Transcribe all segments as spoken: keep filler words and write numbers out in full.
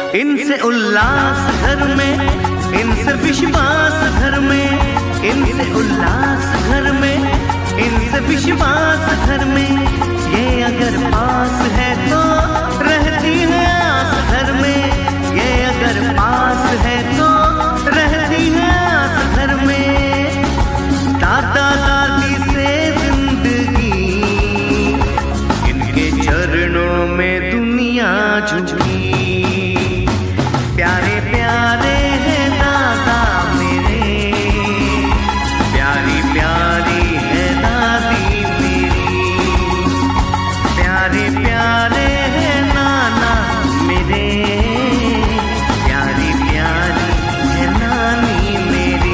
इनसे उल्लास घर में, इनसे विश्वास घर में, इनसे उल्लास घर में, इनसे विश्वास घर में। ये अगर पास है तो रहती है आस घर में, ये अगर पास है तो रहती है आस घर में। दादा दादी से जिंदगी, इनके चरणों में दुनिया झुकी। प्यारे प्यारे हैं दादा मेरे, प्यारी प्यारी है दादी मेरी, प्यारे प्यारे हैं नाना मेरे, प्यारी प्यारी है नानी मेरी।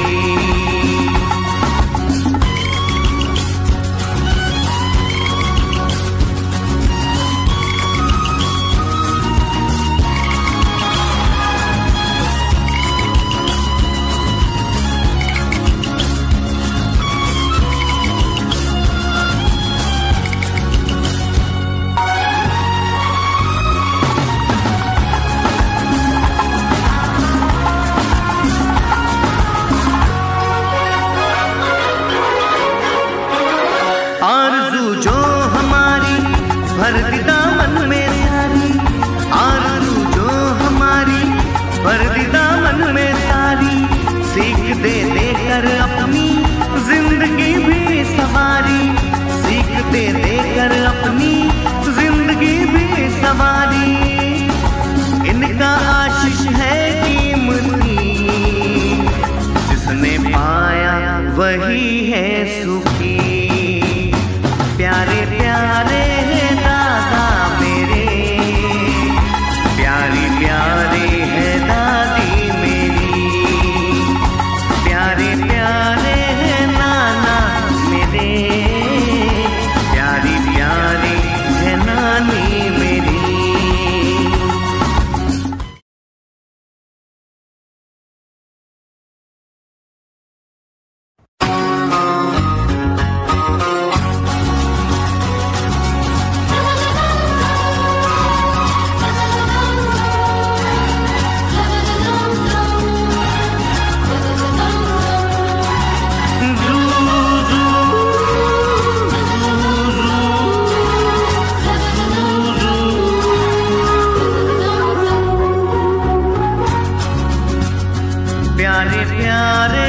आरज़ू जो हमारी भर दी दामन में सारी, आरज़ू जो हमारी भर दी दामन में सारी। सीख दे देकर अपनी जिंदगी भी सवारी, सीख दे देकर अपनी जिंदगी भी सवारी। इनका आशीष है कीमती, जिसने पाया वही है सुखी। प्यारे प्यारे हैं दादा मेरे, प्यारी प्यारी है दादी मेरी, प्यारे प्यारे हैं नाना मेरे, प्यारी प्यारी है नानी मेरी। प्यारे प्यारे